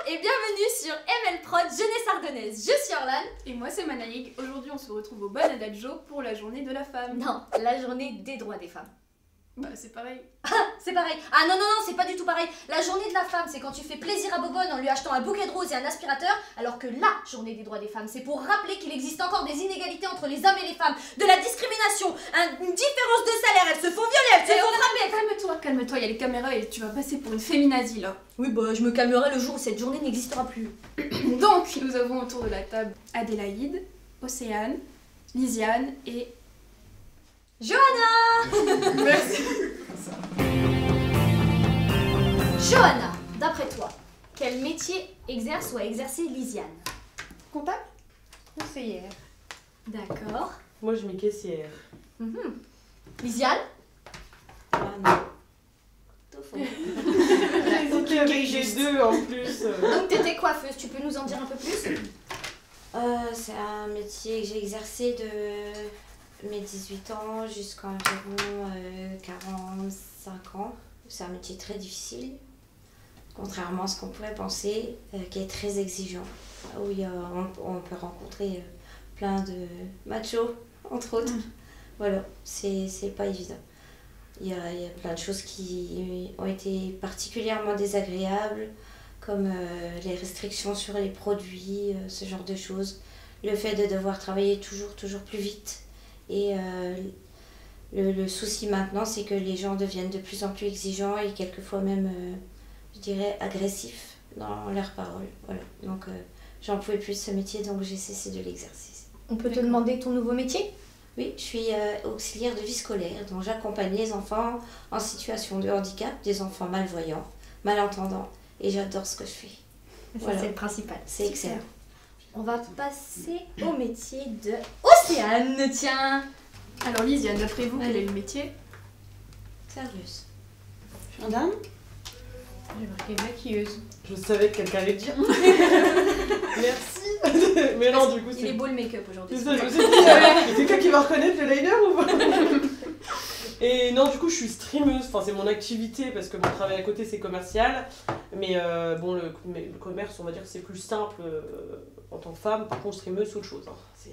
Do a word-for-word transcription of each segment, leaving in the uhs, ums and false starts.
et bienvenue sur M L Prod Jeunesse Ardennaise. Je suis Orlan. Et moi c'est Manaïk. Aujourd'hui on se retrouve au Bon Adagio pour la journée de la femme. Non, la journée des droits des femmes. Bah c'est pareil. Ah, c'est pareil. Ah non, non, non, c'est pas du tout pareil. La journée de la femme, c'est quand tu fais plaisir à Bobonne en lui achetant un bouquet de roses et un aspirateur, alors que la journée des droits des femmes, c'est pour rappeler qu'il existe encore des inégalités entre les hommes et les femmes, de la discrimination, un- une différence de salaire, elles se font violer, elles se font frapper. Calme-toi, calme-toi, il y a les caméras et tu vas passer pour une féminazie là. Oui, bah je me calmerai le jour où cette journée n'existera plus. Donc nous avons autour de la table Adélaïde, Océane, Lisiane et... Johanna. Merci. Johanna, d'après toi, quel métier exerce ou a exercé Lisiane? Comptable? Conseillère. D'accord. Moi, je mets caissière. Mhm. Lisiane? Ah non. J'ai hésité avec les deux en plus. Donc t'étais coiffeuse, tu peux nous en dire un peu plus? Euh, c'est un métier que j'ai exercé de mes dix-huit ans jusqu'à environ euh, quarante-cinq ans. C'est un métier très difficile, contrairement à ce qu'on pourrait penser, euh, qui est très exigeant, où il y a, on, on peut rencontrer euh, plein de machos, entre autres. Mmh. Voilà, c'est, c'est pas évident. Il y, a, il y a plein de choses qui ont été particulièrement désagréables, comme euh, les restrictions sur les produits, euh, ce genre de choses. Le fait de devoir travailler toujours, toujours plus vite. Et euh, le, le souci maintenant, c'est que les gens deviennent de plus en plus exigeants et quelquefois même, euh, je dirais, agressifs dans leurs paroles. Voilà. Donc, euh, j'en pouvais plus de ce métier, donc j'ai cessé de l'exercer. On peut te demander ton nouveau métier? Oui, je suis euh, auxiliaire de vie scolaire, donc j'accompagne les enfants en situation de handicap, des enfants malvoyants, malentendants, et j'adore ce que je fais. Ça, Voilà. c'est le principal. C'est excellent. On va passer au métier de Océane, tiens. Alors Lisiane, d'après vous, quel est le métier? Sérieuse. Gendarme? J'ai marqué maquilleuse. Je savais que quelqu'un allait dire. Merci. Mais non, du coup, Il c'est. est beau le make-up aujourd'hui. C'est ça, je me suis dit, il y a quelqu'un qui va reconnaître le liner ou pas? Et non, du coup, je suis streameuse. Enfin, c'est mon activité parce que mon travail à côté, c'est commercial. Mais euh, bon, le, mais le commerce, on va dire que c'est plus simple euh, en tant que femme. Par contre, streameuse, c'est autre chose. Hein.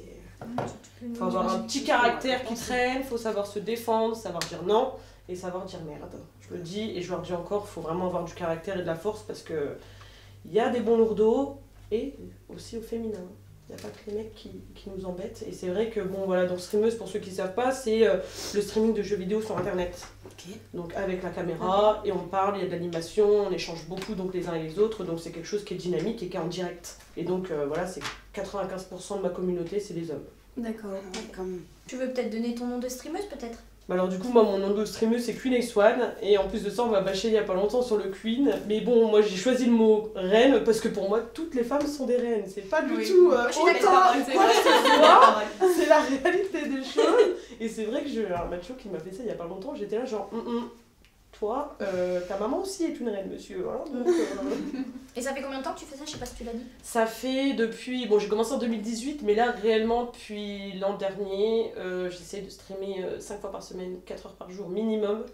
Il faut avoir un petit caractère qui traîne, il faut savoir se défendre, savoir dire non et savoir dire merde. Je le dis et je leur dis encore, il faut vraiment avoir du caractère et de la force parce que il y a des bons lourdeaux et aussi au féminin. Il n'y a pas que les mecs qui, qui nous embêtent. Et c'est vrai que, bon, voilà, donc streameuse, pour ceux qui ne savent pas, c'est euh, le streaming de jeux vidéo sur Internet. Okay. Donc avec la caméra, et on parle, il y a de l'animation, on échange beaucoup donc les uns et les autres, donc c'est quelque chose qui est dynamique et qui est en direct. Et donc euh, voilà, c'est quatre-vingt-quinze pour cent de ma communauté, c'est des hommes. D'accord. Ouais, comme... Tu veux peut-être donner ton nom de streameuse, peut-être? Bah alors du coup, moi, mon nom de streameuse, c'est Queen X One, et en plus de ça, on m'a bâché il y a pas longtemps sur le Queen. Mais bon, moi, j'ai choisi le mot reine, parce que pour moi, toutes les femmes sont des reines. C'est pas du Oui. tout euh, Je suis autant d'accord, c'est quoi vrai, que ce soit. C'est la réalité des choses. Et c'est vrai que j'ai un macho qui m'a fait ça il y a pas longtemps, j'étais là genre, mm -mm. Toi, euh, ta maman aussi est une reine, monsieur. Hein, donc, euh... Et ça fait combien de temps que tu fais ça? Je sais pas si tu l'as dit. Ça fait depuis... Bon, j'ai commencé en deux mille dix-huit, mais là, réellement, depuis l'an dernier, euh, j'essaie de streamer euh, cinq fois par semaine, quatre heures par jour minimum.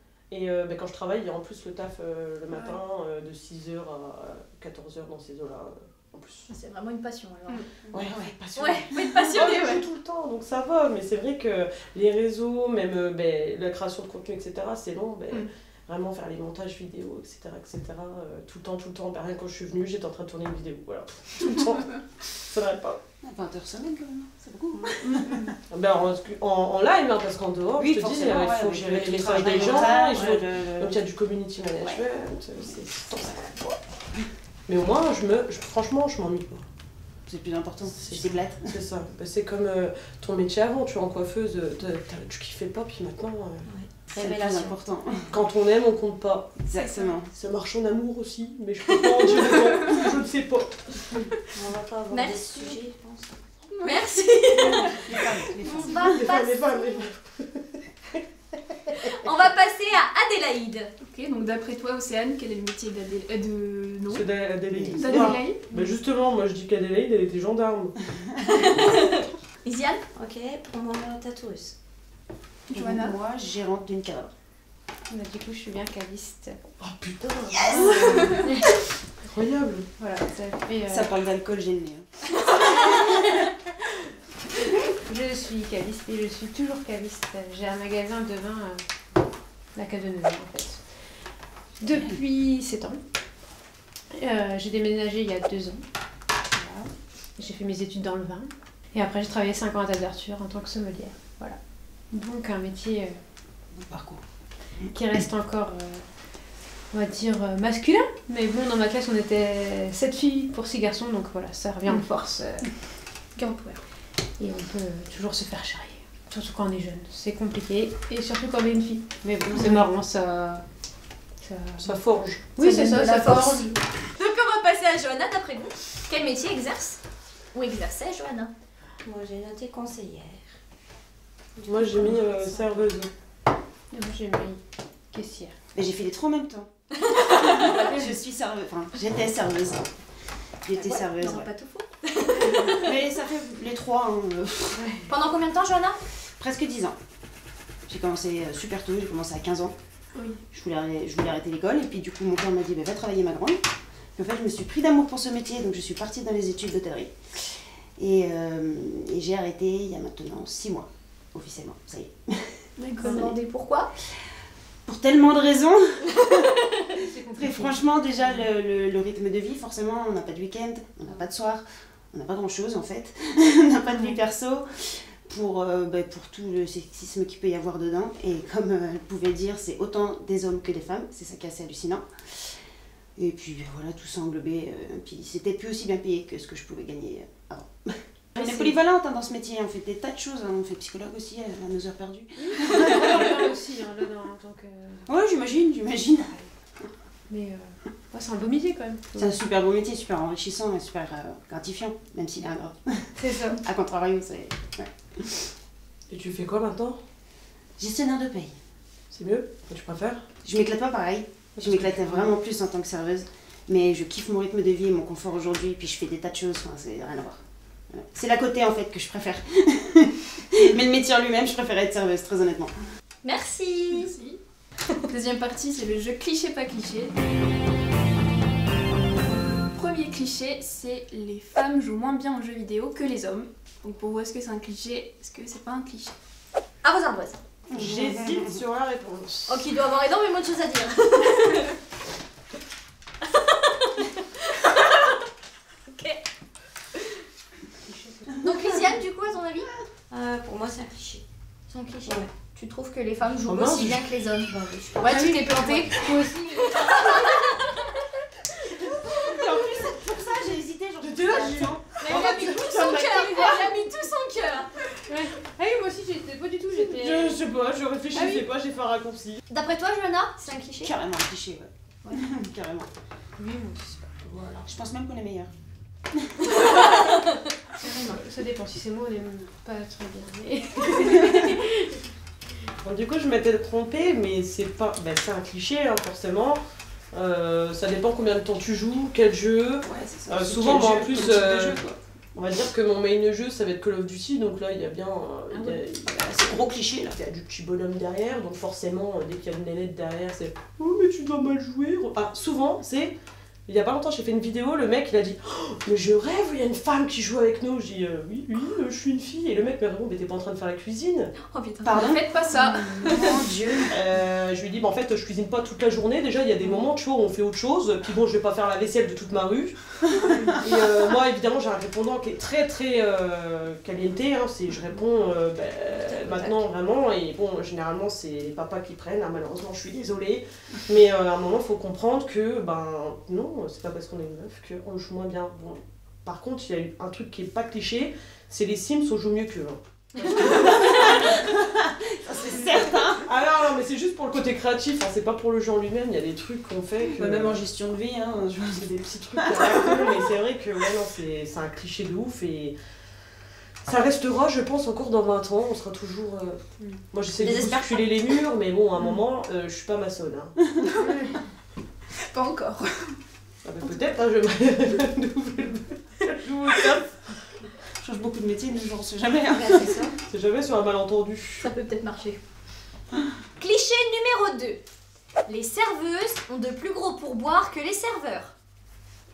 Et euh, bah, quand je travaille, il y a en plus le taf euh, le matin, euh, de six heures à quatorze heures dans ces eaux-là. En plus. C'est vraiment une passion, alors. Mmh. Ouais, ouais, passion. Ouais, faut être passionné, oh, ouais. tout le temps, donc ça va. Mais c'est vrai que les réseaux, même euh, bah, la création de contenu, et cetera, c'est long. Bah, mmh. Vraiment faire les montages vidéo, et cetera, et cetera. Euh, tout le temps, tout le temps. Bah, rien quand je suis venue, j'étais en train de tourner une vidéo. Voilà, tout le temps. Ça n'arrête pas. vingt heures semaine quand même, c'est beaucoup. Ben, en, en, en live, hein, parce qu'en dehors, Oui, je te dis, il ouais, faut ouais, gérer les messages travail des gens. montage, il faut... le, le... Donc il y a du community management. Ouais. C'est forcément. Mais au moins, je me, je, franchement, je m'ennuie pas. C'est le plus important, c'est tu t'éclates. C'est ça. Ben, c'est comme euh, ton métier avant, tu es en coiffeuse, tu kiffais pas, puis maintenant. Euh... Ouais. C'est le plus important. Quand on aime, on compte pas. Exactement. Ça marche en amour aussi, mais je peux pas en dire autant, je ne sais pas. On va pas avoir Merci. des sujets, je pense. Merci. Les femmes, les femmes. On va Les femmes, les passer... femmes, les femmes. On va passer à Adélaïde. Ok, donc d'après toi Océane, quel est le métier d'Adélaïde? Euh, de... Non. C'est d'Adélaïde. D'Adélaïde? Bah justement, moi je dis qu'Adélaïde, elle était gendarme. Lisiane? Ok, pour moi, tatoueuse. Johanna? Moi, gérante d'une cadre. Bah, du coup, je suis bien caviste. Oh putain. Yes. Incroyable. Voilà, ça fait... euh, Ça parle d'alcool, j'ai le nez. hein. Je suis caviste et je suis toujours caviste. J'ai un magasin de vin euh, à Cadeneuville en fait. Depuis sept ans. Euh, j'ai déménagé il y a deux ans. Voilà. J'ai fait mes études dans le vin. Et après j'ai travaillé cinq ans à Table d'Arthur en tant que sommelière. Voilà. Donc un métier euh, Bon parcours. qui reste encore, euh, on va dire, euh, masculin. Mais bon, dans ma classe on était sept filles pour six garçons. Donc voilà, ça revient en force. Euh, Girl power. Et on peut toujours se faire charrier. Surtout quand on est jeune. C'est compliqué. Et surtout quand on est une fille. Mais bon, c'est marrant, ça... ça... Ça forge. Oui, Ça c'est donne ça, de ça la force. forge. Donc on va passer à Johanna, d'après vous. Quel métier exerce ou exerçait Johanna? Moi, j'ai noté conseillère. Moi j'ai mis euh, serveuse. Et moi, j'ai mis caissière. Mais j'ai fait les trois en même temps. Je suis serveuse, enfin j'étais serveuse. J'étais Ouais, serveuse, non, ouais. pas tout faux. Mais ça fait les trois, hein, euh, Pendant combien de temps, Johanna? presque dix ans. J'ai commencé euh, super tôt, j'ai commencé à quinze ans. Oui. Je voulais, arrêter- je voulais arrêter l'école et puis du coup mon père m'a dit bah, va travailler ma grande. Puis en fait je me suis pris d'amour pour ce métier donc je suis partie dans les études d'hôtellerie. Et, euh, et j'ai arrêté il y a maintenant six mois, officiellement, ça y est. Vous me demandez pourquoi? Pour tellement de raisons. C'est Et compliqué. franchement, déjà, le, le- le rythme de vie, forcément, on n'a pas de week-end, on n'a pas de soir, on n'a pas grand-chose en fait. On n'a pas de vie perso pour, euh, bah, pour tout le sexisme qu'il peut y avoir dedans. Et comme euh, elle pouvait dire, c'est autant des hommes que des femmes, c'est ça qui est assez hallucinant. Et puis bah, voilà, tout ça englobé. Euh, puis c'était plus aussi bien payé que ce que je pouvais gagner euh, avant. On est polyvalente hein, dans ce métier, on fait des tas de choses, hein. On fait psychologue aussi à nos heures perdues. Moi aussi, hein, là, dans, en tant que... Ouais, j'imagine, j'imagine. Mais euh, ouais, c'est un beau métier quand même. C'est un super beau métier, super enrichissant et super euh, gratifiant, même s'il est ingrat. C'est ça. A contrario, c'est ouais. Et tu fais quoi maintenant? Gestionnaire de paye. C'est mieux? Tu préfères? Je m'éclate pas pareil. Je m'éclatais vraiment plus en tant que serveuse. Mais je kiffe mon rythme de vie et mon confort aujourd'hui, puis je fais des tas de choses, enfin, c'est rien à voir. Voilà. C'est l'à côté en fait que je préfère. Mais le métier en lui-même, je préfère être serveuse, très honnêtement. Merci. Merci. Deuxième partie, c'est le jeu cliché pas cliché. Premier cliché, c'est les femmes jouent moins bien aux jeux vidéo que les hommes. Donc pour vous, est-ce que c'est un cliché? Est-ce que c'est pas un cliché? À vos ardoises. J'hésite sur la réponse. Ok, il doit avoir énormément de choses à dire. Ok. Donc Lisiane, du coup, à ton avis? Euh, pour moi, c'est un cliché. C'est un cliché. Ouais. Tu trouves que les femmes jouent Oh mince. aussi bien que les hommes? Bah oui, je Ouais, tu t'es planté. Moi aussi. Et en plus, pour ça, j'ai hésité. Genre, J'étais là, j'ai dit. Mais elle a mis tout son cœur. Elle a mis tout son cœur. Ouais. Ah oui, moi aussi, j'étais pas du tout, j'étais... Je, je sais pas, je réfléchissais Ah oui. pas, j'ai fait un raccourci. D'après toi, Johanna, c'est un cliché? carrément un cliché, ouais. Carrément. Oui, moi aussi, c'est pas... Voilà. Je pense même qu'on est meilleurs. Ça dépend, si c'est moi, on est pas très bien. Mais... Bon, du coup, je m'étais trompée, mais c'est pas. Ben, c'est un cliché, hein, forcément. Euh, ça dépend combien de temps tu joues, quel jeu. Ouais, c'est ça. Euh, C'est souvent, quel moi, en jeu, plus, quel type de euh, jeu, quoi. On va dire que mon main jeu, ça va être Call of Duty, donc là, il y a bien. euh, Ah il y a- ouais. C'est gros cliché là. Il y a du petit bonhomme derrière, donc forcément, euh, dès qu'il y a une nénette derrière, c'est oh, mais tu dois mal jouer. Enfin, souvent, c'est. Il y a pas longtemps, j'ai fait une vidéo, le mec il a dit oh, mais je rêve, il y a une femme qui joue avec nous. J'ai dit euh, oui, oui, euh, je suis une fille. Et le mec me répond mais t'es pas en train de faire la cuisine? Oh putain. Pardon. Faites pas ça. Mon dieu. Euh, je lui dis bah en fait, je cuisine pas toute la journée. Déjà, il y a des moments, tu vois, où on fait autre chose. Puis bon, je vais pas faire la vaisselle de toute ma rue. Et euh, moi, évidemment, j'ai un répondant qui est très très euh, caliente. Hein, c'est, je réponds euh, ben, maintenant vraiment. Et bon, généralement, c'est les papas qui prennent. Hein, malheureusement, je suis désolée. Mais euh, à un moment, il faut comprendre que ben non, c'est pas parce qu'on est une meuf qu'on joue moins bien. Bon. Par contre, il y a eu un truc qui est pas cliché, c'est les Sims, on joue mieux qu'eux. Hein. Ça, c'est certain. Ah non, non, mais c'est juste pour le côté créatif, hein, c'est pas pour le jeu en lui-même, il y a des trucs qu'on fait que... Bah, même en gestion de vie, hein. Je... C'est des petits trucs qu'on a, mais c'est vrai que ouais, non, c'est, c'est un cliché de ouf et... Ça restera, je pense, encore dans vingt ans, on sera toujours... euh, Moi j'essaie de J'espère bousculer les murs, mais bon, à un moment, euh, je suis pas maçonne. Hein. Pas encore. Ah, bah, peut-être, hein, je vais nouveau taf. Je change beaucoup de métier, mais j'en sais jamais. Hein. Bah, c'est ça. C'est jamais sur un malentendu. Ça peut peut-être marcher. Cliché numéro deux. Les serveuses ont de plus gros pourboires que les serveurs.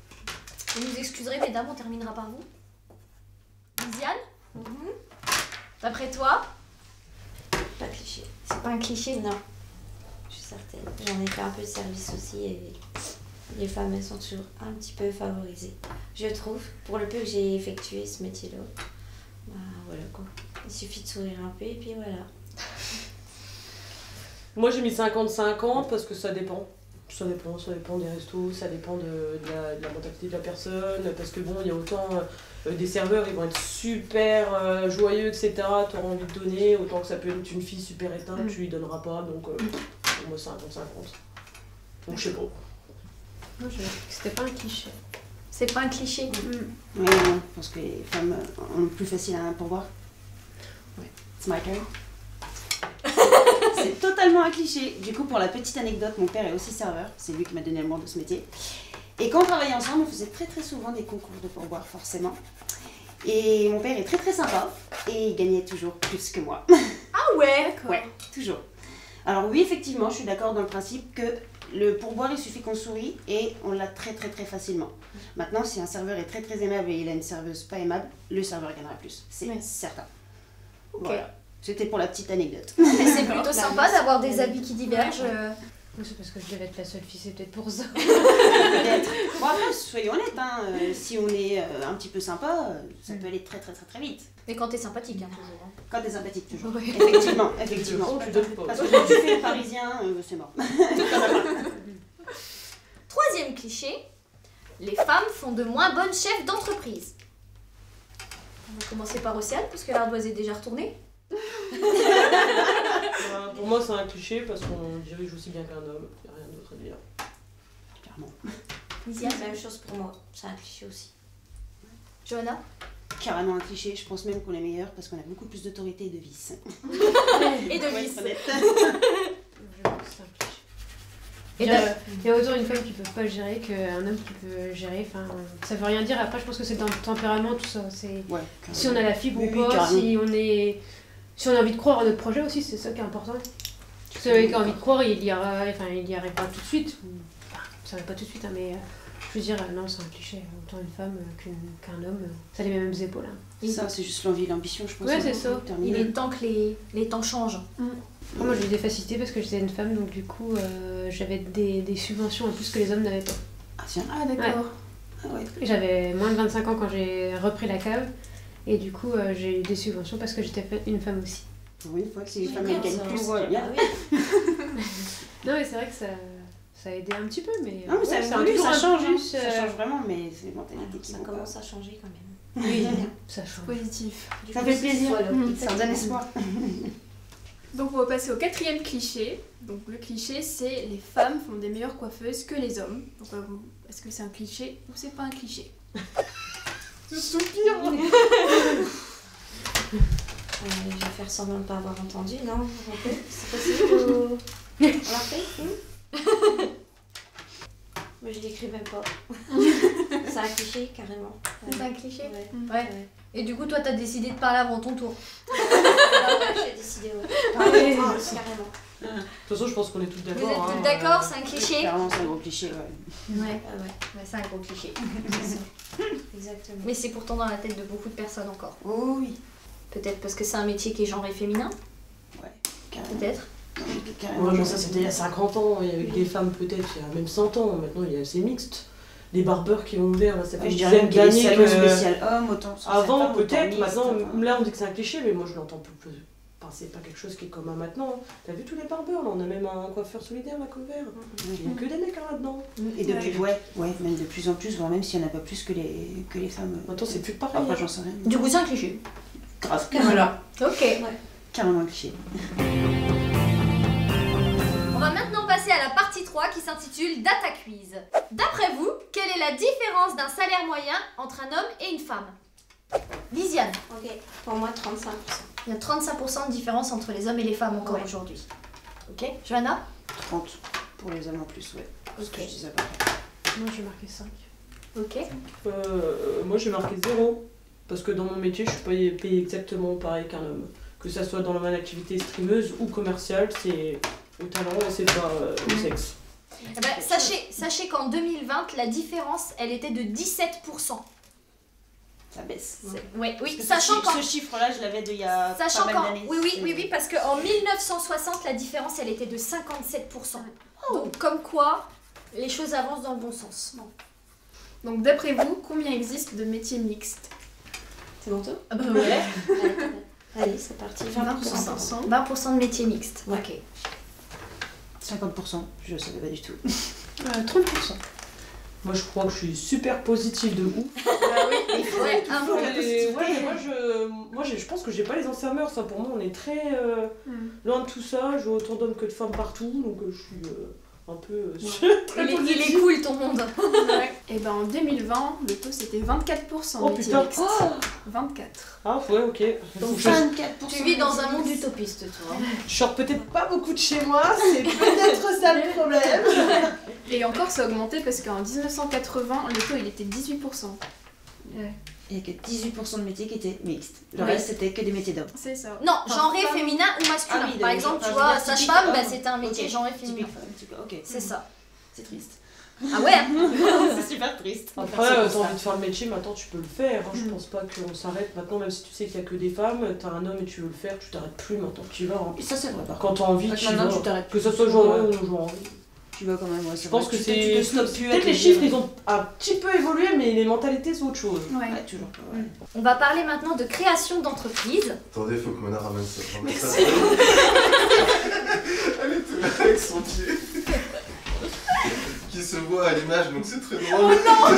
Vous nous excuserez, mesdames, on terminera par vous. Lisiane, Mhm. d'après toi, Pas cliché. c'est pas un cliché? Non, je suis certaine. J'en ai fait un peu de service aussi et les femmes, elles sont toujours un petit peu favorisées. Je trouve, pour le peu que j'ai effectué ce métier-là, bah voilà quoi. Il suffit de sourire un peu et puis voilà. Moi j'ai mis cinquante cinquante parce que ça dépend. Ça dépend, ça dépend des restos, ça dépend de, de, la, de la mentalité de la personne. Parce que bon, il y a autant euh, des serveurs, ils vont être super euh, joyeux, et cetera. Tu auras envie de donner, autant que ça peut être une fille super éteinte, Mm. tu lui donneras pas. Donc euh, pour moi cinquante cinquante. Donc je sais pas. Moi, je c'était pas un cliché. C'est pas un cliché. Oui, non, je pense que les femmes ont plus facile à un pourboire. Ouais. It's my turn. C'est totalement un cliché. Du coup, pour la petite anecdote, mon père est aussi serveur. C'est lui qui m'a donné le nom de ce métier. Et quand on travaillait ensemble, on faisait très très souvent des concours de pourboire, forcément. Et mon père est très très sympa. Et il gagnait toujours plus que moi. Ah ouais? Ouais, toujours. Alors oui, effectivement, je suis d'accord dans le principe que le pourboire, il suffit qu'on sourit et on l'a très très très facilement. Maintenant, si un serveur est très très aimable et il a une serveuse pas aimable, le serveur gagnera plus. C'est Ouais. certain. Ok. Voilà. C'était pour la petite anecdote. Mais c'est plutôt sympa d'avoir des avis qui divergent. euh. Moi, c'est parce que je devais être la seule fille, c'est peut-être pour ça. Peut-être. Bon après, soyons honnêtes, hein, euh, si on est euh, un petit peu sympa, euh, ça peut aller très très très très vite. Mais quand t'es sympathique, hein, toujours. hein. Quand t'es sympathique toujours. Ouais. Effectivement, effectivement. Tu donnes pas. Parce que quand tu fais le parisien, euh, c'est mort. Troisième cliché, les femmes font de moins bonnes chefs d'entreprise. On va commencer par Océane, puisque l'ardoise est déjà retournée. Euh, pour moi c'est un cliché parce qu'on dirige aussi bien qu'un homme. Il n'y a rien d'autre à dire. Clairement. Lisiane, La même chose pour moi, c'est un cliché aussi. Johanna, Carrément un cliché, je pense même qu'on est meilleur parce qu'on a beaucoup plus d'autorité et de vice. et de Pour Lys. être honnête. Je pense que c'est un cliché. Et Il y, a, ben- il y a autant une femme qui peut pas gérer qu'un homme qui peut gérer. Enfin, ça veut rien dire. Après, je pense que c'est dans le tempérament, tout ça. C'est Ouais, si on a la fibre Oui, ou oui, pas, carrément. si on est, si on a envie de croire à notre projet aussi, c'est ça qui est important. Celui qui a envie de croire, il y arrivera, enfin, il y arrivera tout de suite. ou- Enfin, ça va pas tout de suite, hein, mais euh, je veux dire, euh, non, c'est un cliché. Autant une femme euh, qu'une- qu'un homme, euh, ça a les mêmes épaules. hein. Ça, c'est juste l'envie et l'ambition, je pense. Ouais, hein, c'est ça. pour terminer. Il est temps que les, les temps changent. Moi, j'ai eu des facilités parce que j'étais une femme, donc du coup, euh, j'avais des, des subventions en plus que les hommes n'avaient pas. Ah tiens, Ah, d'accord. ah ouais. Et j'avais moins de vingt-cinq ans quand j'ai repris la cave. Et du coup, euh, j'ai eu des subventions parce que j'étais fa- une femme aussi. Pour une fois que si les femmes Bien, elles gagnent ça. plus, Voilà. c'est bien. Ah oui. Non, mais c'est vrai que ça, ça a aidé un petit peu, mais. Non, mais ça, ouais, ça, toujours ça un change, peu hein. plus, Ça euh, change vraiment, mais c'est une mentalité qui Ça vaut pas. commence à changer quand même. Oui, ça change. Positif. Du Ça coup, fait c'est- plaisir. voilà. Mm. Ça redonne espoir. Donc on va passer au quatrième cliché. Donc le cliché c'est les femmes font des meilleures coiffeuses que les hommes. Donc euh, vous- est-ce que c'est un cliché ou c'est pas un cliché? Je soupire. Euh, je vais faire semblant de ne pas avoir entendu, non? On peut? C'est possible ou... On l'a fait? Hmm. Moi je l'écris même pas. C'est un cliché carrément. C'est un cliché. Ouais. Mm. Ouais. Et du coup, toi, t'as décidé de parler avant ton tour. Alors, ouais, j'ai décidé, ouais. Ah ouais. Ah, carrément. De toute façon je pense qu'on est toutes Vous d'accord. êtes hein. toutes d'accord, c'est un cliché? Clairement, c'est un gros cliché, ouais. Ouais, Ah ouais, ouais c'est un gros cliché. exactement. Mais c'est pourtant dans la tête de beaucoup de personnes encore. Oh oui. Peut-être parce que c'est un métier qui est genré féminin, Ouais, carrément. peut-être. Non, mais carrément. Ouais, mais ça c'était il y a cinquante ans, et avec les femmes peut-être il y a même cent ans, maintenant il y a c'est mixte. Les barbeurs qui ont ouvert, là, ça fait Je une dirais dizaine qu'il y a des d'années salons que... spécial hommes, autant spécial Avant femmes, autant peut-être, mixte, maintenant, enfin. là on dit que c'est un cliché, mais moi je l'entends plus. plus. Enfin, c'est pas quelque chose qui est commun maintenant. T'as vu tous les barbeurs, là, on a même un coiffeur solidaire à couvert. Il y a que des mecs là-dedans. Et de plus, ouais, ouais, même de plus en plus, voire même s'il n'y en a pas plus que les, que les femmes. Maintenant c'est plus pareil. Après, hein. j'en sais rien. Du coup, c'est un cliché. Grave. Voilà. Ok. Carrément un cliché. On va maintenant passer à la partie trois qui s'intitule Data Quiz. D'après vous, quelle est la différence d'un salaire moyen entre un homme et une femme? Lisiane, Ok, pour moi trente-cinq pour cent. il y a trente-cinq pour cent de différence entre les hommes et les femmes encore Ouais. aujourd'hui. Ok. Johanna? trente pour les hommes en plus, ouais. C'est ce que Ok. je disais pas. Moi, j'ai marqué cinq. Ok. Euh, moi j'ai marqué zéro. Parce que dans mon métier, je suis payée, payée exactement pareil qu'un homme. Que ça soit dans mon activité streameuse ou commerciale, c'est au talent, c'est pas euh, au sexe. Eh ben, sachez sachez qu'en deux mille vingt, la différence, elle était de dix-sept pour cent. Ça baisse. C'est- Ouais, oui, Parce que sachant ce, qu'en... ce chiffre-là, je l'avais d'il y a Sachant pas qu'en... mal d'années. Oui, oui, C'est- oui, oui, parce qu'en mille neuf cent soixante, la différence, elle était de cinquante-sept pour cent. Donc, comme quoi, les choses avancent dans le bon sens. Donc d'après vous, combien existe de métiers mixtes? C'est bon, toi? Ah bah ouais. Allez, c'est parti. vingt pour cent. vingt pour cent. vingt pour cent de métiers mixtes. Ouais. Ok. cinquante pour cent, je savais pas du tout. Euh, trente pour cent. Moi, je crois que je suis super positive de ouf. Bah oui, il faut être un Ouais, peu. mais- ouais, mais moi, je, moi j'ai- je pense que j'ai pas les anciens mœurs. Ça, pour moi, on est très euh, Hmm. loin de tout ça. Je vois autant d'hommes que de femmes partout. Donc, euh, je suis euh, un peu euh, très Il est, il est positive. cool ton monde. Et ben en deux mille vingt, le taux c'était vingt-quatre pour cent Oh métiers putain. mixtes. vingt-quatre. Ah, ouais, ok. Donc, je, vingt-quatre pour cent. Tu vis dans un monde utopiste, toi. je sors peut-être pas beaucoup de chez moi. C'est peut-être ça le problème. Et encore ça a augmenté parce qu'en dix-neuf cent quatre-vingts, le taux il était dix-huit pour cent. Il n'y a que dix-huit pour cent de métiers qui étaient mixtes. Le Ouais. reste, c'était que des métiers d'hommes. C'est ça. Non, Enfin, genré femme. féminin ou masculin. Ah oui, Par donc, exemple, enfin, tu je veux vois, dire, typique sage-femme, bah, homme. c'était un métier Ok. genré féminin. Typique femme, typique- ok. C'est ça. C'est triste. Ah ouais. C'est super triste. Après, Merci euh, pour t'as ça. envie de faire le métier, maintenant tu peux le faire. hein. Je pense pas qu'on s'arrête maintenant, même si tu sais qu'il y a que des femmes. T'as un homme et tu veux le faire, tu t'arrêtes plus maintenant. Tu y vas. hein. Et ça, c'est vrai, par Quand t'as envie, contre. tu y Maintenant, vas. tu t'arrêtes. Que ça soit plus. genré Ouais. ou genré. Tu vas quand même, ouais. Je pense que Tu te- c'est. Tu te stoppes plus à Peut-être te les dire- chiffres, ils ont un petit peu évolué, mais les mentalités, c'est autre chose. Ouais. Ouais, toujours pas, ouais. On va parler maintenant de création d'entreprise. Attendez, faut que Mona ramène ça. ramène ça. Elle était là avec son pied. Qui se voit à l'image, donc c'est très drôle. Oh non,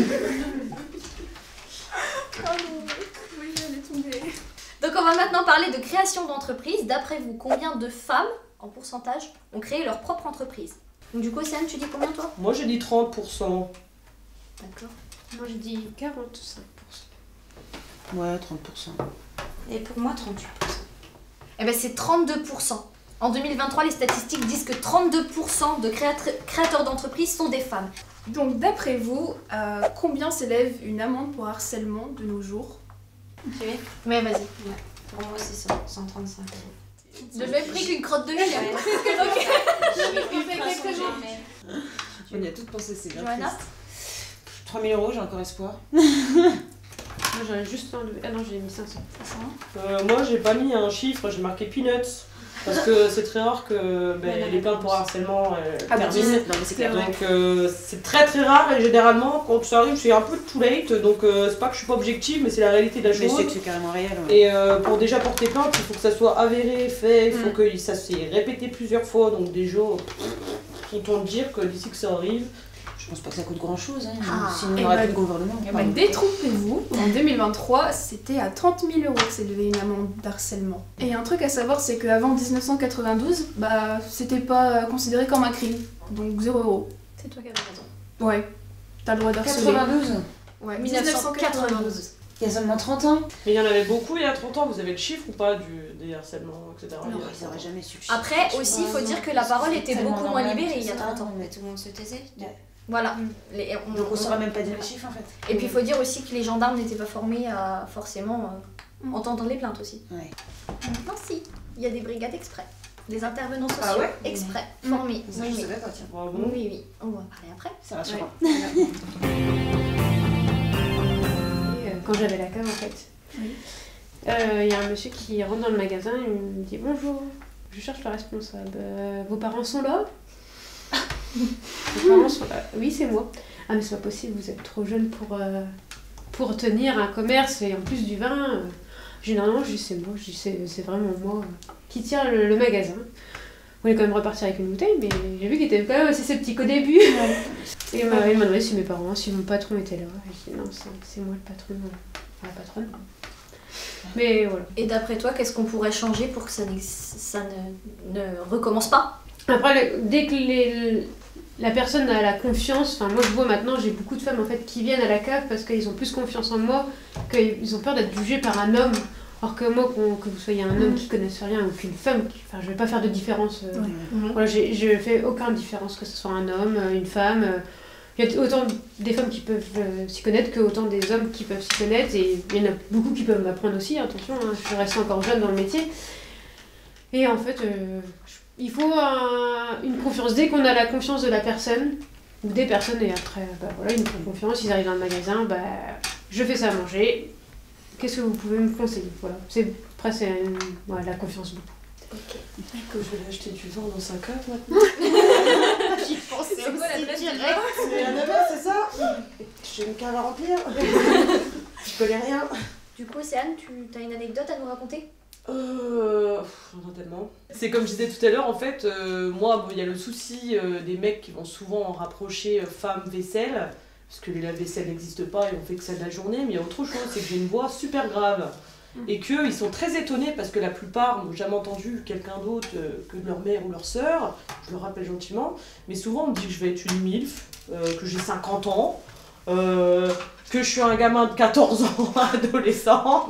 oui, elle est tombée. Donc on va maintenant parler de création d'entreprise. D'après vous, combien de femmes, en pourcentage, ont créé leur propre entreprise? Donc du coup, Océane, tu dis combien toi? Moi, j'ai dit trente pour cent. D'accord. Moi je dis quarante-cinq pour cent. Ouais, trente pour cent. Et pour moi, trente-huit pour cent. Eh ben c'est trente-deux pour cent. En deux mille vingt-trois, les statistiques disent que trente-deux pour cent de créatri- créateurs d'entreprises sont des femmes. Donc d'après vous, euh, combien s'élève une amende pour harcèlement de nos jours? Tu veux? Mais vas-y. Pour moi, c'est ça. cent trente-cinq euros. Le même prix qu'une crotte de chien. On y a toutes pensé, c'est bien Johanna? triste. trois mille euros, j'ai encore espoir. Moi j'aurais juste enlevé. Ah non, j'ai mis cinq cents. Euh, moi, j'ai pas mis un chiffre, j'ai marqué peanuts. Parce que c'est très rare que ben, Ouais, la les plaintes réponse. pour harcèlement euh, Ah, bah, terminent. non, mais c'est clair. vrai. Donc euh, c'est très très rare et généralement quand ça arrive c'est un peu too late, donc euh, c'est pas que je suis pas objective mais c'est la réalité de la Mais chose. c'est que c'est carrément réel. Ouais. Et euh, pour déjà porter plainte il faut que ça soit avéré, fait, il faut Mm. que ça s'est répété plusieurs fois, donc déjà autant dire que d'ici que ça arrive. Je pense pas que ça coûte grand chose, hein. Ah. Sinon Eh on aurait ben- plus de gouvernement. Eh ben, Pardon. détrompez-vous, en deux mille vingt-trois, c'était à trente mille euros que s'élevait une amende d'harcèlement. Et un truc à savoir, c'est qu'avant dix-neuf cent quatre-vingt-douze, bah, c'était pas euh, considéré comme un crime, donc zéro euros. C'est toi qui avais raison. Ouais, t'as le droit d'harceler. quatre-vingt-douze. Ouais, mille neuf cent quatre-vingt-douze. Il y a seulement trente ans. Mais il y en avait beaucoup il y a trente ans, vous avez le chiffre ou pas du, des harcèlements, et cetera. Non, il y a ils auraient trente ans. jamais su. Après aussi, il faut dire que la parole était Tellement beaucoup moins normal, libérée il y a c'est ça. trente ans. Mais tout le monde se taisait. Voilà. Les- on- Donc on on- saurait même pas dire les chiffres en fait. Et puis il faut dire aussi que les gendarmes n'étaient pas formés à forcément euh, Mm. entendre les plaintes aussi. Ouais. Maintenant si, il y a des brigades exprès. Des intervenants sociaux Ah ouais exprès, Mm. formés. Ça, Oui, je oui. savais pas, tiens. Bravo. oui, oui. On va en parler après. C'est rassurant. Et, euh, quand j'avais la cave en fait, il Oui. y a un monsieur qui rentre dans le magasin et il me dit bonjour, je cherche le responsable. Euh, vos parents sont là? Vos parents sont là. Oui, c'est moi. Ah mais c'est pas possible, vous êtes trop jeune pour, euh, pour tenir un commerce et en plus du vin. Euh. J'ai dit non, non, je dis c'est moi, je dis c'est c'est vraiment moi euh, qui tient le, le magasin. On voulait quand même repartir avec une bouteille, mais j'ai vu qu'il était quand même assez sceptique au début. Et il m'a il m'a demandé si mes parents, si mon patron était là. Et j'ai dit non, c'est c'est moi le patron, euh, la patronne. Mais voilà. Et d'après toi, qu'est-ce qu'on pourrait changer pour que ça, n'ex- ça ne, ne recommence pas? Après, le- dès que les, la personne a la confiance, enfin moi je vois maintenant, j'ai beaucoup de femmes en fait qui viennent à la cave parce qu'ils ont plus confiance en moi, qu'ils ont peur d'être jugés par un homme. Alors que moi, qu'on- que vous soyez un homme qui connaisse rien ou qu'une femme, qui- enfin je vais pas faire de différence. euh, Ouais. Voilà, j'ai- je fais aucune différence que ce soit un homme, euh, une femme. euh, Il y a autant des femmes qui peuvent euh, s'y connaître que autant des hommes qui peuvent s'y connaître. Et il y en a beaucoup qui peuvent m'apprendre aussi, attention, hein, je reste encore jeune dans le métier. Et en fait, euh, il faut un- une confiance. Dès qu'on a la confiance de la personne, ou des personnes, et après, bah, voilà, ils nous font confiance, ils arrivent dans le magasin, bah, je fais ça à manger, qu'est-ce que vous pouvez me conseiller? Voilà. C'est, après, c'est une- ouais, la confiance beaucoup. Que je vais acheter du vin dans sa cave maintenant. J'y pensais C'est quoi aussi l'adresse du direct. C'est à neuf heures, c'est ça? J'ai une cave à remplir. Je connais rien. Du coup, Océane, tu as une anecdote à nous raconter? Euh. pff, J'en ai tellement. C'est comme je disais tout à l'heure, en fait, euh, moi, bon, il y a le souci euh, des mecs qui vont souvent en rapprocher euh, femme-vaisselle, parce que les lave-vaisselle n'existent pas et on fait que ça de la journée, mais il y a autre chose, c'est que j'ai une voix super grave. Et qu'eux, ils sont très étonnés parce que la plupart n'ont jamais entendu quelqu'un d'autre euh, que de leur mère ou leur sœur, je le rappelle gentiment, mais souvent on me dit que je vais être une milf, euh, que j'ai cinquante ans, euh, que je suis un gamin de quatorze ans, adolescent,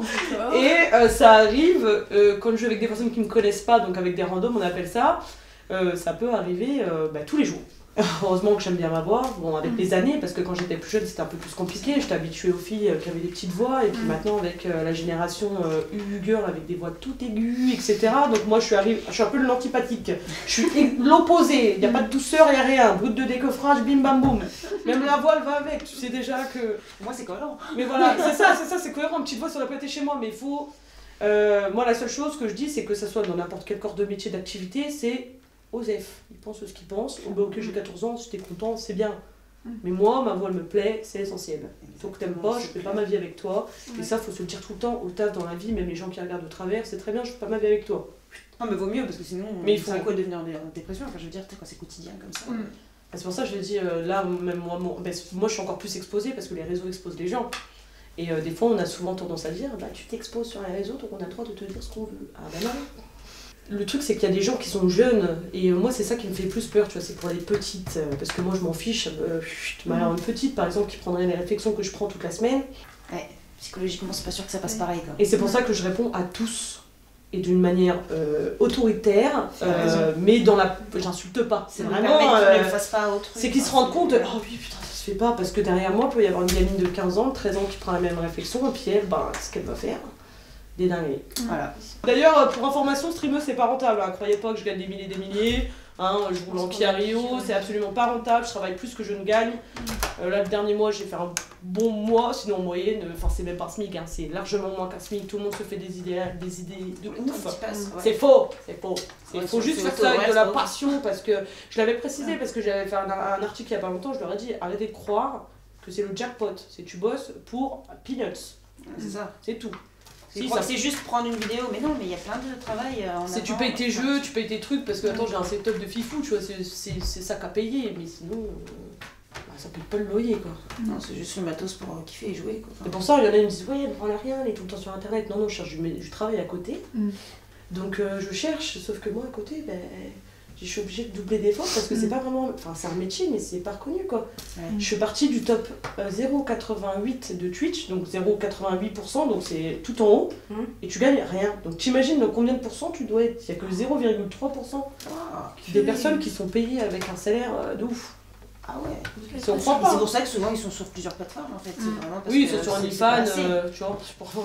et euh, ça arrive euh, quand je joue avec des personnes qui ne me connaissent pas, donc avec des randoms on appelle ça, euh, ça peut arriver euh, bah, tous les jours. Heureusement que j'aime bien ma voix, bon, avec les années, parce que quand j'étais plus jeune c'était un peu plus compliqué, j'étais habituée aux filles euh, qui avaient des petites voix, et puis maintenant avec euh, la génération euh, Uhu Girl avec des voix toutes aiguës, et cetera. Donc moi je suis, arrive, je suis un peu l'antipathique, je suis l'opposé, il n'y a pas de douceur, il n'y a rien, brut de décoffrage, bim bam boum. Même la voix elle va avec, tu sais déjà que... Moi, c'est cohérent. Mais voilà, c'est ça, c'est ça, c'est cohérent, une petite voix ça aurait pas été chez moi, mais il faut... Euh, moi la seule chose que je dis c'est que ça soit dans n'importe quel corps de métier d'activité, c'est... Osef, ils pensent ce qu'ils pensent. Oh bah ok, j'ai quatorze ans, si t'es content, c'est bien. Mais moi, ma voix elle me plaît, c'est essentiel. Donc t'aimes pas, je fais pas ma vie avec toi. Et ça, faut se le dire tout le temps, au taf, dans la vie, même les gens qui regardent de travers, c'est très bien, je fais pas ma vie avec toi. Non, mais vaut mieux parce que sinon, Mais il c'est faut- à quoi devenir en dépression. Enfin, je veux dire, quand c'est quotidien comme ça. Mm. C'est pour ça que je le dis, euh, là, même moi, mon- ben, moi je suis encore plus exposée parce que les réseaux exposent les gens. Et euh, des fois, on a souvent tendance à dire, bah tu t'exposes sur les réseaux, donc on a le droit de te dire ce qu'on veut. Ah ben non. Le truc, c'est qu'il y a des gens qui sont jeunes, et euh, moi, c'est ça qui me fait plus peur, tu vois, c'est pour les petites, euh, parce que moi, je m'en fiche. Euh, chut, mais alors, une petite, par exemple, qui prendrait les réflexions que je prends toute la semaine, Ouais, psychologiquement, c'est pas sûr que ça passe pareil, quoi. et c'est pour ça que je réponds à tous, et d'une manière euh, autoritaire, euh, mais dans la... J'insulte pas, c'est vraiment... Permettre euh, qu'ils ne le fassent pas à autrui. c'est qu'ils se rendent compte de, oh oui, putain, ça se fait pas, parce que derrière moi, il peut y avoir une gamine de quinze ans, de treize ans qui prend la même réflexion, et puis elle, ben, ce qu'elle va faire, des dingueries. Voilà. D'ailleurs, euh, pour information, streameuse, c'est pas rentable. Hein. Croyez pas que je gagne des milliers et des milliers. Hein, je roule en Kia Rio, c'est absolument pas rentable. Je travaille plus que je ne gagne. Euh, là, le dernier mois, j'ai fait un bon mois. Sinon, en moyenne, enfin, c'est même pas un SMIC. Hein, c'est largement moins qu'un SMIC. Tout le monde se fait des idées, des idées de ouf. C'est faux, c'est faux. Il Ouais, faut c'est- juste c'est faire ça avec de la auto-reste, passion. Parce que je l'avais précisé, parce que j'avais fait un, un article il y a pas longtemps. Je leur ai dit, arrêtez de croire que c'est le jackpot. C'est tu bosses pour peanuts. C'est ça. C'est tout. Si, Si, ça... ça- c'est juste prendre une vidéo, mais non, mais il y a plein de travail euh, en C'est tu avant. payes tes jeux, tu payes tes trucs, parce que attends, j'ai un setup de fifou, tu vois, c'est- c'est c'est ça qu'à payer, mais sinon, euh, bah, ça paye pas le loyer, quoi. Non, c'est juste le matos pour euh, kiffer et jouer, quoi. C'est pour ça, il y en a qui me disent, ouais, elle prend rien, elle est tout le temps sur internet. Non, non, je cherche du, du travail à côté. Mm. Donc euh, je cherche, sauf que moi, à côté, ben, je suis obligée de doubler d'efforts parce que c'est pas vraiment. Enfin, c'est un métier, mais c'est pas reconnu, quoi. Ouais. Je suis partie du top euh, zéro virgule quatre-vingt-huit de Twitch, donc zéro virgule quatre-vingt-huit pour cent, donc c'est tout en haut, Mm. et tu gagnes rien. Donc t'imagines dans combien de pourcents tu dois être. Il n'y a que zéro virgule trois pour cent Ah, des personnes qui sont payées avec un salaire euh, de ouf. ah ouais. Si on croit Et pas. c'est pour ça que souvent ils sont sur plusieurs plateformes en fait. C'est Mm. vraiment parce Oui, que c'est sur c'est- OnlyFans, c'est pas assez. euh, tu vois, je pourrais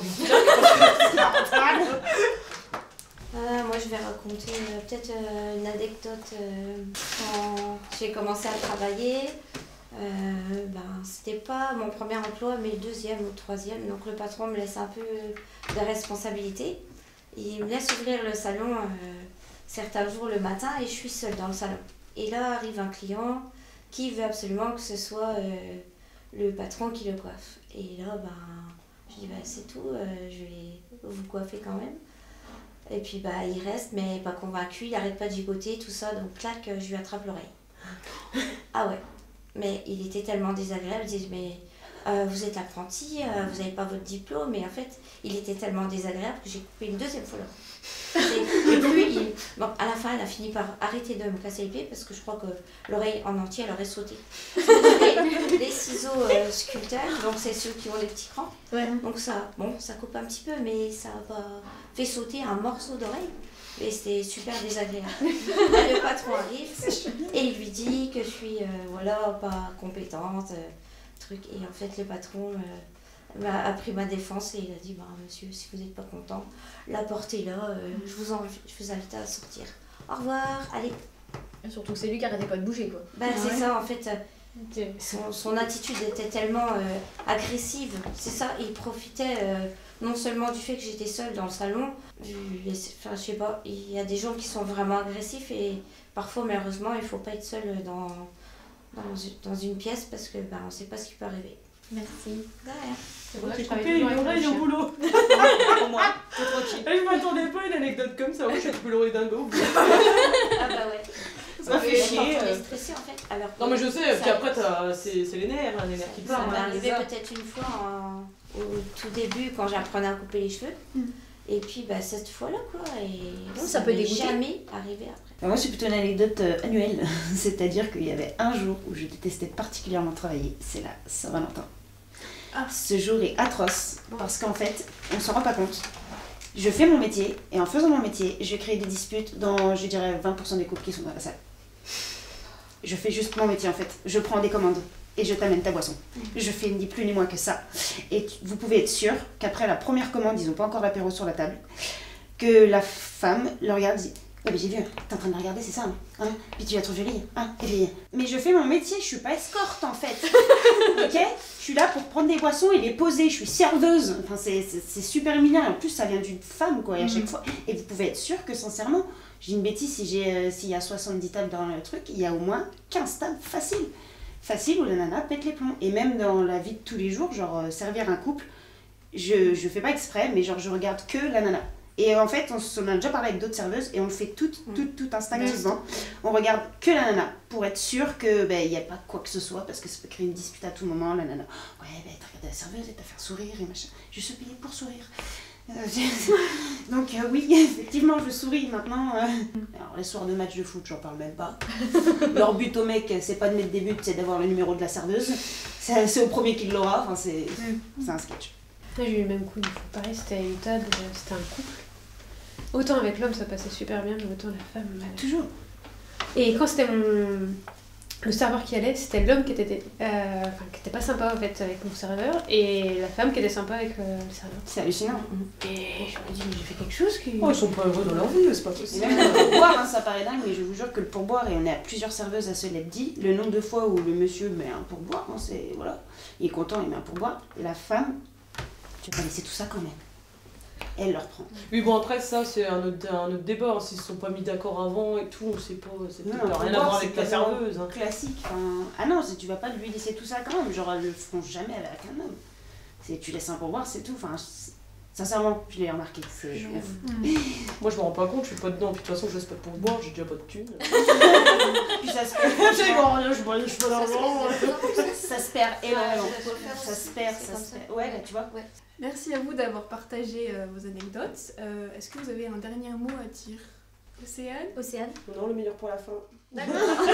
Euh, moi, je vais raconter euh, peut-être euh, une anecdote. euh, quand j'ai commencé à travailler, euh, ben, c'était pas mon premier emploi, mais le deuxième ou le troisième. Donc, le patron me laisse un peu de responsabilité. Il me laisse ouvrir le salon euh, certains jours le matin et je suis seule dans le salon. Et là arrive un client qui veut absolument que ce soit euh, le patron qui le coiffe. Et là, ben, je dis, bah, c'est tout, euh, je vais vous coiffer quand même. Et puis bah, il reste, mais pas convaincu, il arrête pas de gigoter, tout ça, donc clac, je lui attrape l'oreille. Ah ouais, mais il était tellement désagréable, il dit, mais euh, vous êtes apprenti, euh, vous n'avez pas votre diplôme, et en fait, il était tellement désagréable que j'ai coupé une deuxième fois l'oreille. Et, et puis, il- bon, à la fin, elle a fini par arrêter de me casser les pieds parce que je crois que l'oreille en entier, elle aurait sauté. Les, les ciseaux euh, sculpteurs, donc c'est ceux qui ont les petits crans. Ouais. Donc ça, bon, ça coupe un petit peu, mais ça n'a pas fait sauter un morceau d'oreille. Mais c'était super désagréable. Là, le patron arrive et il lui dit que je suis euh, voilà, pas compétente, euh, truc. Et en fait, le patron, euh, bah, a pris ma défense et il a dit bah, monsieur, si vous n'êtes pas content, la porte est là, euh, je, vous en, je vous invite à sortir. Au revoir, allez. Et surtout que c'est lui qui arrêtait pas de bouger quoi. Bah, Ah c'est ouais. ça en fait. euh, Son, son attitude était tellement euh, agressive, c'est ça, il profitait euh, non seulement du fait que j'étais seule dans le salon, je, enfin, je sais pas, il y a des gens qui sont vraiment agressifs et parfois malheureusement il faut pas être seul dans, dans, dans une pièce parce que bah, on sait pas ce qui peut arriver. Merci. De rien. C'est vrai, J'ai je travaille coupé une toujours avec oreille mon au chien. boulot. Pour moi, t'es tranquille. Et je m'attendais pas à une anecdote comme ça. Moi, j'ai coupé l'oreille d'un go. Ah bah ouais. Ça fait chier. Quand on euh. est stressé en fait. Alors, Non, mais je sais, ça- puis après, t'as- c'est c'est les nerfs, hein, les nerfs qui Ça partent. m'est hein, arrivé c'est ça. peut-être une fois en- au tout début quand j'apprenais à couper les cheveux. Mm. Et puis bah, cette fois-là quoi. Et ça peut m'est dégoûter. jamais arrivé après. Bah, moi, c'est plutôt une anecdote euh, annuelle. C'est-à-dire qu'il y avait un jour où je détestais particulièrement travailler, c'est la Saint-Valentin. Ah. Ce jour est atroce parce qu'en fait, on s'en rend pas compte. Je fais mon métier et en faisant mon métier, je crée des disputes dans, je dirais, vingt pour cent des couples qui sont dans la salle. Je fais juste mon métier en fait. Je prends des commandes et je t'amène ta boisson. Je fais ni plus ni moins que ça. Et tu- vous pouvez être sûr qu'après la première commande, ils n'ont pas encore l'apéro sur la table, que la femme le regarde et dit « Ouais, mais j'ai vu, t'es en train de la regarder, c'est ça, hein, hein Puis tu la trouves jolie, hein Et puis, mais je fais mon métier, je suis pas escorte en fait. Ok? Je suis là pour prendre des boissons et les poser, je suis serveuse. Enfin, c'est c'est- c'est super mignon. En plus, ça vient d'une femme, quoi, et à chaque fois. Et vous pouvez être sûr que, sincèrement, j'ai une bêtise, si j'ai, euh, s'il y a soixante-dix tables dans le truc, il y a au moins quinze tables faciles. Facile où la nana pète les plombs. Et même dans la vie de tous les jours, genre euh, servir un couple, je, je fais pas exprès, mais genre je regarde que la nana. Et en fait, on, s- on a déjà parlé avec d'autres serveuses et on le fait tout, tout, tout instinctivement. On regarde que la nana pour être sûr que ben il y a pas quoi que ce soit parce que ça peut créer une dispute à tout moment. La nana, ouais, ben t'as regardé la serveuse, elle t'a fait sourire et machin. Je suis payée pour sourire. Euh, Donc euh, oui, effectivement, je souris maintenant. euh. Alors les soirs de match de foot, j'en parle même pas. Leur but au mec, c'est pas de mettre des buts, c'est d'avoir le numéro de la serveuse. C'est c'est au premier qui l'aura. Enfin, c'est c'est un sketch. Moi, j'ai eu le même coup une fois. Pareil, c'était à une table, euh, c'était un couple. Autant avec l'homme, ça passait super bien, mais autant la femme. euh, Toujours. Et quand c'était mon... le serveur qui allait, c'était l'homme qui était, euh, enfin, qui était pas sympa en fait avec mon serveur et la femme qui était sympa avec euh, le serveur. C'est hallucinant. Et je me dis, mais j'ai fait quelque chose qui. Oh, ils sont pas heureux dans leur vie, c'est pas Et possible. même le pourboire, hein, ça paraît dingue, mais je vous jure que le pourboire, et on est à plusieurs serveuses à se l'être dit, le nombre de fois où le monsieur met un pourboire, hein, c'est voilà, il est content, il met un pourboire, et la femme, tu vas pas laisser tout ça quand même. Elle le reprend. Oui, bon, après, ça, c'est un autre, un autre débat. hein. S'ils se sont pas mis d'accord avant et tout, on sait pas. C'est Non, peut-être un rien à pourboire, voir c'est avec la tellement serveuse. hein. Classique. Enfin, ah non, c'est- tu vas pas lui laisser tout ça quand même. Genre, elles le feront jamais avec un homme. C'est, tu laisses un pourboire, c'est tout. Enfin, c'est- sincèrement, je l'ai remarqué. C'est, Moi, je me rends pas compte, je suis pas dedans. Puis de toute façon, je laisse pas pour boire, j'ai déjà pas de thunes. Puis ça se perd. J'ai bon, je bois je bois d'argent. Ça se perd énormément. Ça doit faire Ça aussi, se perd, c'est ça comme se ça. perd. Ouais, là, tu vois. Merci à vous d'avoir partagé euh, vos anecdotes. Euh, Est-ce que vous avez un dernier mot à dire? Océane? Océane. Non, le meilleur pour la fin. D'accord.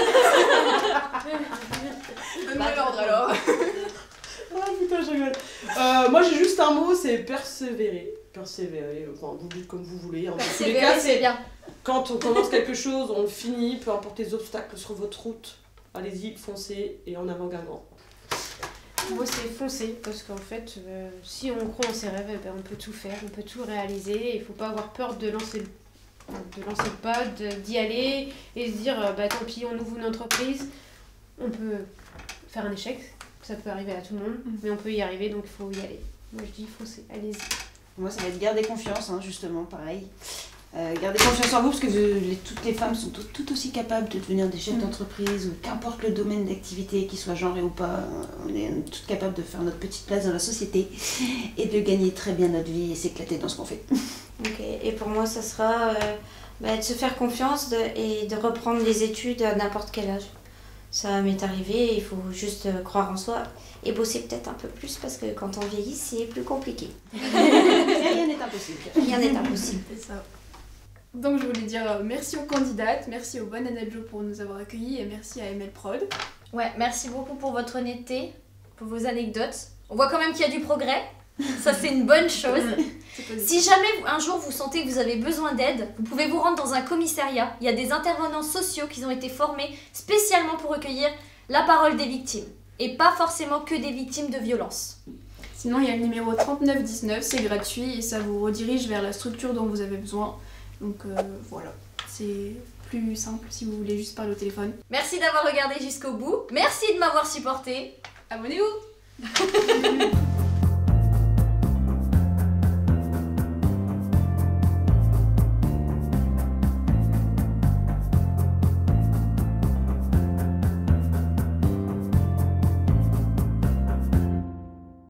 Donne-moi l'ordre alors. Ah putain, je rigole. Euh, moi, j'ai juste un mot, c'est persévérer. Persévérer, enfin, vous dites comme vous voulez. hein. Dans tous les C'est cas, c'est c'est bien. quand on commence quelque chose, on le finit, peu importe les obstacles sur votre route. Allez-y, foncez et en avant Guingamp. Moi, c'est foncer parce qu'en fait, euh, si on croit en ses rêves, eh ben, on peut tout faire, on peut tout réaliser. Il faut pas avoir peur de lancer le, de lancer le pas, de- d'y aller et se dire euh, bah tant pis, on ouvre une entreprise. On peut faire un échec, ça peut arriver à tout le monde, mais on peut y arriver donc il faut y aller. Moi, je dis foncer, allez-y. Moi, ça va être garder confiance, hein, justement, pareil. Euh, gardez confiance en vous parce que vous- les- toutes les femmes sont tout, tout aussi capables de devenir des chefs d'entreprise ou qu'importe le domaine d'activité, qu'il soit genré ou pas, euh, on est toutes capables de faire notre petite place dans la société et de gagner très bien notre vie et s'éclater dans ce qu'on fait. Ok, et pour moi, ça sera euh, bah, de se faire confiance de- et de reprendre les études à n'importe quel âge. Ça m'est arrivé, il faut juste euh, croire en soi et bosser peut-être un peu plus parce que quand on vieillit, c'est plus compliqué. Rien n'est impossible. Rien n'est impossible. C'est ça. Donc je voulais dire euh, merci aux candidates, merci au Bon Anadjo pour nous avoir accueillis et merci à M L Prod. Ouais, merci beaucoup pour votre honnêteté, pour vos anecdotes. On voit quand même qu'il y a du progrès. Ça, c'est une bonne chose. C'est positif. Si jamais vous- un jour vous sentez que vous avez besoin d'aide, vous pouvez vous rendre dans un commissariat. Il y a des intervenants sociaux qui ont été formés spécialement pour recueillir la parole des victimes. Et pas forcément que des victimes de violences. Sinon, il y a le numéro trente-neuf dix-neuf, c'est gratuit et ça vous redirige vers la structure dont vous avez besoin. Donc euh, voilà, c'est plus simple si vous voulez juste parler au téléphone. Merci d'avoir regardé jusqu'au bout. Merci de m'avoir supporté. Abonnez-vous.